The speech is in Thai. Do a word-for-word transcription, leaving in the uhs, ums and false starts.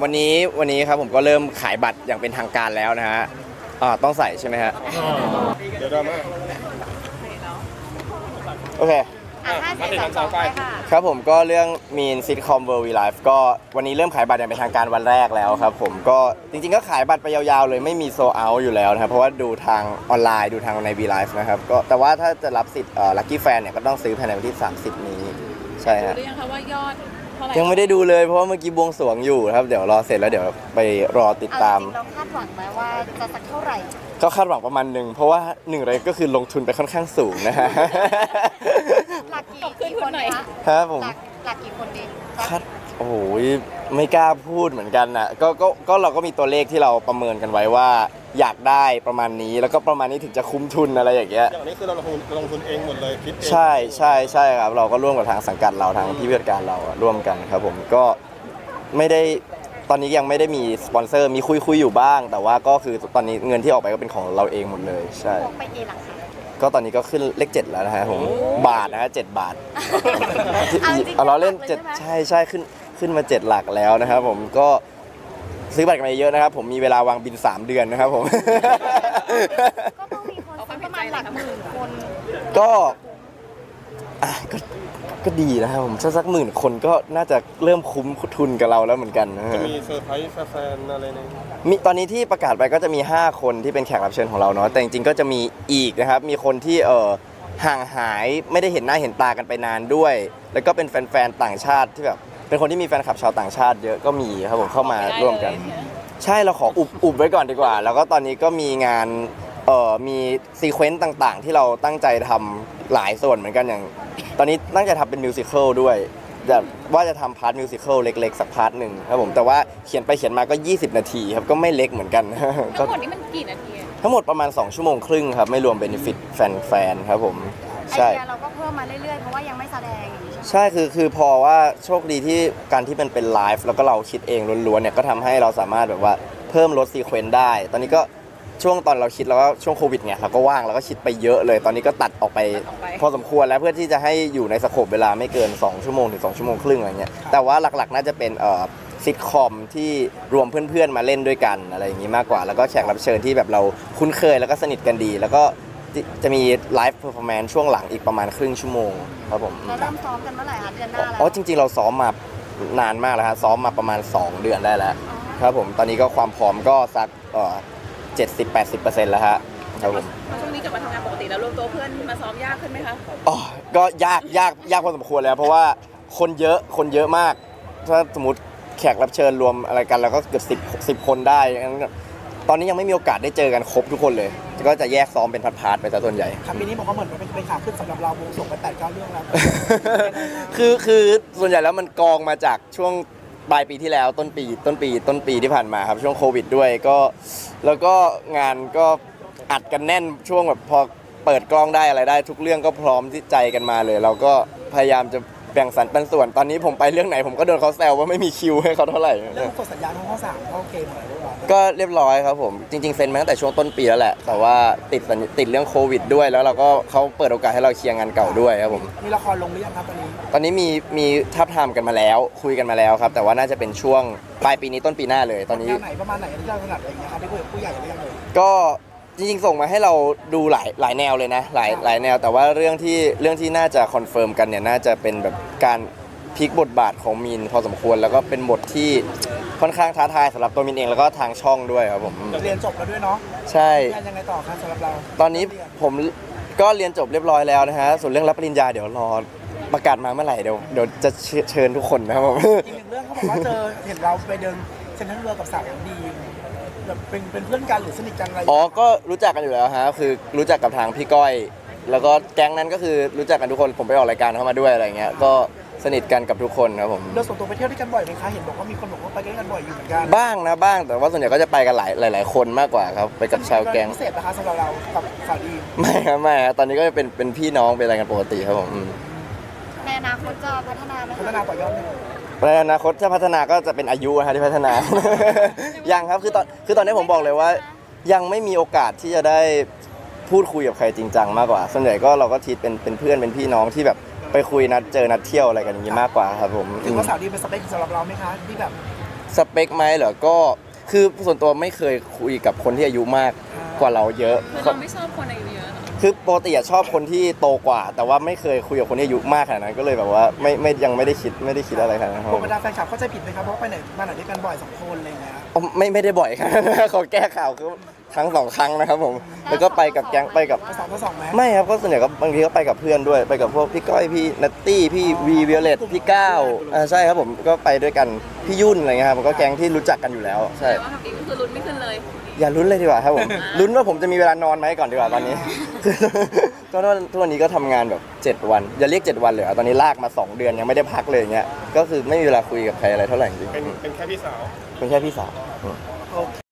วันนี้วันนี้ครับผมก็เริ่มขายบัตรอย่างเป็นทางการแล้วนะฮะอ่าต้องใส่ใช่ไหมฮะเดี๋ยวดราม่าโอเคห้าสี่สามสองไปค่ะครับผมก็เรื่อง Mean Sitcom World We Live ก็วันนี้เริ่มขายบัตรอย่างเป็นทางการวันแรกแล้วครับผมก็จริงๆก็ขายบัตรไปยาวๆเลยไม่มีโซเอาอยู่แล้วนะครับเพราะว่าดูทางออนไลน์ดูทางใน We Live นะครับก็แต่ว่าถ้าจะรับสิทธิ์เอ่อ Lucky Fan เนี่ยก็ต้องซื้อภายในวันที่สามสิบนี้ใช่ฮะรู้ยังคะว่ายอดเท่าไหร่ยังไม่ได้ดูเลยเพราะว่าเมื่อกี้บวงสรวงอยู่ครับเดี๋ยวรอเสร็จแล้วเดี๋ยวไปรอติดตามเราคาดหวังไหมว่าจะสักเท่าไหร่ก็คาดหวังประมาณหนึ่งเพราะว่าหนึ่งเลยก็คือลงทุนไปค่อนข้างสูงนะฮะหลักกี่คนไหนครับผมหลักกี่คนดีคาดโอ้โหไม่กล้าพูดเหมือนกันนะก็ก็ก็เราก็มีตัวเลขที่เราประเมินกันไว้ว่าอยากได้ประมาณนี้แล้วก็ประมาณนี้ถึงจะคุ้มทุนอะไรอย่างเงี้ยอย่างนี้คือเราลงทุนลงทุนเองหมดเลยคิดเองใช่ใช่ใช่ครับเราก็ร่วมกับทางสังกัดเราทางที่ผู้จัดการเราร่วมกันครับผมก็ไม่ได้ตอนนี้ยังไม่ได้มีสปอนเซอร์มีคุยคุยอยู่บ้างแต่ว่าก็คือตอนนี้เงินที่ออกไปก็เป็นของเราเองหมดเลยใช่ไปเองหลักค่ะก็ตอนนี้ก็ขึ้นเลขเจ็ดแล้วนะฮะผมบาทนะฮะเจ็ดบาทเอาเราเล่นเจ็ดใช่ใช่ขึ้นขึ้นมาเจ็ดหลักแล้วนะครับผมก็ซื้อบัตรกันมาเยอะนะครับผมมีเวลาวางบินสามเดือนนะครับผมก็ต้องมีคนประมาณหลักหมื่นคนก็อ่ะก็ก็ดีนะครับผมสักสักหมื่นคนก็น่าจะเริ่มคุ้มทุนกับเราแล้วเหมือนกันนะจะมีเซอร์ไพรส์แฟนๆอะไรเนี่ยมีตอนนี้ที่ประกาศไปก็จะมีห้าคนที่เป็นแขกรับเชิญของเราเนาะแต่จริงๆก็จะมีอีกนะครับมีคนที่เออห่างหายไม่ได้เห็นหน้าเห็นตากันไปนานด้วยแล้วก็เป็นแฟนๆต่างชาติที่แบบเป็นคนที่มีแฟนคลับชาวต่างชาติเยอะก็มีครับผมเข้ามาร่วมกันใช่เราขออุบอุบไว้ก่อนดีกว่าแล้วก็ตอนนี้ก็มีงานเอ่อมีซีเควนต์ต่างๆที่เราตั้งใจทำหลายส่วนเหมือนกันอย่างตอนนี้ตั้งใจทำเป็นมิวสิควลด้วยแบบว่าจะทำพาร์ทมิวสิควลเล็กๆสักพาร์ทหนึ่งครับผมแต่ว่าเขียนไปเขียนมาก็ยี่สิบนาทีครับก็ไม่เล็กเหมือนกันทั้งหมดนี้มันกี่นาทีทั้งหมดประมาณสองชั่วโมงครึ่งครับไม่รวมเบนฟิตแฟนๆครับผมใช่ไอเดียเราก็เพิ่มมาเรื่อยๆเพราะว่ายังไม่แสดงอย่างนี้ใช่คือคือพอว่าโชคดีที่การที่มันเป็นไลฟ์แล้วก็เราคิดเองล้วนๆเนี่ยก็ทำให้เราสามารถแบบว่าเพิ่มลดซีเควนต์ได้ตอนนี้ก็ช่วงตอนเราคิดแล้วก็ช่วงโควิดเนี่ยเราก็ว่างเราก็คิดไปเยอะเลยตอนนี้ก็ตัดออกไปพอสมควรแล้วเพื่อที่จะให้อยู่ในสโคปเวลาไม่เกินสองชั่วโมงถึงสองชั่วโมงครึ่งอะไรเงี้ยแต่ว่าหลักๆน่าจะเป็นเอ่อซิทคอมที่รวมเพื่อนๆมาเล่นด้วยกันอะไรอย่างงี้มากกว่าแล้วก็แขกรับเชิญที่แบบเราคุ้นเคยแล้วก็สนิทกันดีแล้วก็จะมีไลฟ์เพอร์ฟอร์แมนซ์ช่วงหลังอีกประมาณครึ่งชั่วโมงครับผมเราเริ่มซ้อมกันเมื่อไหร่คะเดือนหน้าแล้วอ๋อจริงๆเราซ้อมมานานมากแล้วฮะซ้อมมาประมาณสองเดือนได้แล้วครับผมตอนนี้ก็ความพร้อมก็สักเอ่อเจ็ดสิบแปดสิบเปอร์เซ็นต์แล้วฮะครับผมช่วงนี้กลับมาทำงานปกติแล้วรวมตัวเพื่อนมาซ้อมยากขึ้นไหมคะอ๋อก็ยากยากยากพอสมควรแล้วเพราะว่าคนเยอะคนเยอะมากถ้าสมมติแขกรับเชิญรวมอะไรกันแล้วก็เกือบสิบสิบคนได้ตอนนี้ยังไม่มีโอกาสได้เจอกันครบทุกคนเลยก็จะแยกซ้อมเป็นพาร์ทๆไปซะส่วนใหญ่ครับปีนี้ผมก็เหมือนเป็นเป็นขาขึ้นสำหรับเราวงส่งไปแปดเก้าเรื่องแล้วคือคือส่วนใหญ่แล้วมันกองมาจากช่วงปลายปีที่แล้วต้นปีต้นปีต้นปีที่ผ่านมาครับช่วงโควิดด้วยก็แล้วก็งานก็อัดกันแน่นช่วงแบบพอเปิดกล้องได้อะไรได้ทุกเรื่องก็พร้อมที่ใจกันมาเลยเราก็พยายามจะแบ่งสรรปันส่วนตอนนี้ผมไปเรื่องไหนผมก็โดนเขาแซวว่าไม่มีคิวให้เขาเท่าไหร่เรื่องกดสัญญาทั้งข้อสามเข้าเกมอะไรเรียบร้อยก็เรียบร้อยครับผมจริงๆเซ็นมาตั้งแต่ช่วงต้นปีแล้วแหละแต่ว่าติดติดเรื่องโควิดด้วยแล้วเราก็เขาเปิดโอกาสให้เราเคลียร์งานเก่าด้วยครับผมมีละครลงหรือยังครับตอนนี้ตอนนี้มีมีทับทามกันมาแล้วคุยกันมาแล้วครับแต่ว่าน่าจะเป็นช่วงปลายปีนี้ต้นปีหน้าเลยตอนนี้ไหนประมาณไหนที่เราถนัดอะไรอย่างเงี้ยครับได้คุยกับผู้ใหญ่หรือยังเลยก็จริงๆส่งมาให้เราดูหลายหลายแนวเลยนะหลายหลายแนวแต่ว่าเรื่องที่เรื่องที่น่าจะคอนเฟิร์มกันเนี่ยน่าจะเป็นแบบการพลิกบทบาทของมินพอสมควรแล้วก็เป็นบทที่ค่อนข้างท้าทายสำหรับตัวมินเองแล้วก็ทางช่องด้วยครับผมเรียนจบแล้วด้วยเนาะใช่ยังไงต่อครับสำหรับเราตอนนี้ผมก็เรียนจบเรียบร้อยแล้วนะฮะส่วนเรื่องรับปริญญาเดี๋ยวรอประกาศมาเมื่อไหร่เดี๋ยวเดี๋ยวจะเชิญทุกคนนะครับผมอีกหนึ่งเรื่องเขาบอกว่าเจอเห็นเราไปเดินเซ็นทรัลเวิลด์กับสาวดีแบบเป็นเป็นเพื่อนกันหรือสนิทกันอะไรอ๋อก็รู้จักกันอยู่แล้วฮะคือรู้จักกับทางพี่ก้อยแล้วก็แก๊งนั้นก็คือรู้จักกันทุกคนผมไปออกรายการเข้ามาด้วยอะไรเงี้ยก็สนิทกันกับทุกคนครับผมเราส่วนตัวไปเที่ยวด้วยกันบ่อยไหมคะเห็นบอกว่ามีคนบอกว่าไปด้วยกันบ่อยอยู่เหมือนกันบ้างนะบ้างแต่ว่าส่วนใหญ่ก็จะไปกันหลายหลายๆคนมากกว่าครับไปกับชาวแก๊งพิเศษนะคะสำหรับเรากับสาวดีไม่ครับไม่ครับตอนนี้ก็เป็นเป็นพี่น้องเป็นอะไรกันปกติครับผมในอนาคตจะพัฒนาไหมพัฒนาต่อยอดในอนาคตถ้าพัฒนาก็จะเป็นอายุนะฮะที่พัฒนา ยังครับคือตอนคือตอนนี้ผมบอกเลยว่ายังไม่มีโอกาสที่จะได้พูดคุยกับใครจริงจังมากกว่าส่วนใหญ่ก็เราก็ทีเป็นเป็นเพื่อนเป็นพี่น้องที่แบบไปคุยนัดเจอนัดเที่ยวอะไรกันอย่างนี้มากกว่าครับผมถือว่าสาวดีเป็นสเปคสำหรับเราไหมคะที่แบบสเปคไหมเหรอก็คือส่วนตัวไม่เคยคุยกับคนที่อายุมากกว่าเราเยอะคือเราไม่ชอบคนอายุเยอะเหรอคือปกติอะชอบคนที่โตกว่า แต่ว่าไม่เคยคุยกับคนที่อายุมากขนาดนั้นก็เลยแบบว่าไม่ไม่ยังไม่ได้คิดไม่ได้คิดอะไรขนาดนั้นครัพวกบบรรดาแฟนคลับเข้าใจผิดไหมครับเพราะไปไหนมาไหนด้วยกันบ่อยสองคนอะไรอย่างเงี้ยอ๋อไม่ไม่ได้บ่อยครับ เขาแก้ข่าวคือครั้งสองครั้งนะครับผมแล้วก็ไปกับแก๊งไปกับภาษาภาษาไหมไม่ครับก็ส่วนใหญ่ก็บางทีก็ไปกับเพื่อนด้วยไปกับพวกพี่ก้อยพี่นัตตี้พี่วีวิโอเลตพี่ก้าวอ่าใช่ครับผมก็ไปด้วยกันพี่ยุ่นอะไรเงี้ยครับมันก็แก๊งที่รู้จักกันอยู่แล้วใช่แต่ว่าแบบนี้ก็คือลุ้นไม่ขึ้นเลยอย่าลุ้นเลยดีกว่าครับผม ลุ้นว่าผมจะมีเวลานอนไหมก่อนดีกว่าตอนนี้ ก็ทุกวันนี้ก็ทำงานแบบเจ็ดวันอย่าเรียกเจ็ดวันเลยอะตอนนี้ลากมาสองเดือนยังไม่ได้พักเลยอย่างเงี้ยก็คือไม่มีเวลาคุยกับใครอะไรเท่าไหร่จริงเป็นเป็นแค่พี่สาวๆเป็นแค่พี่สาวโอเค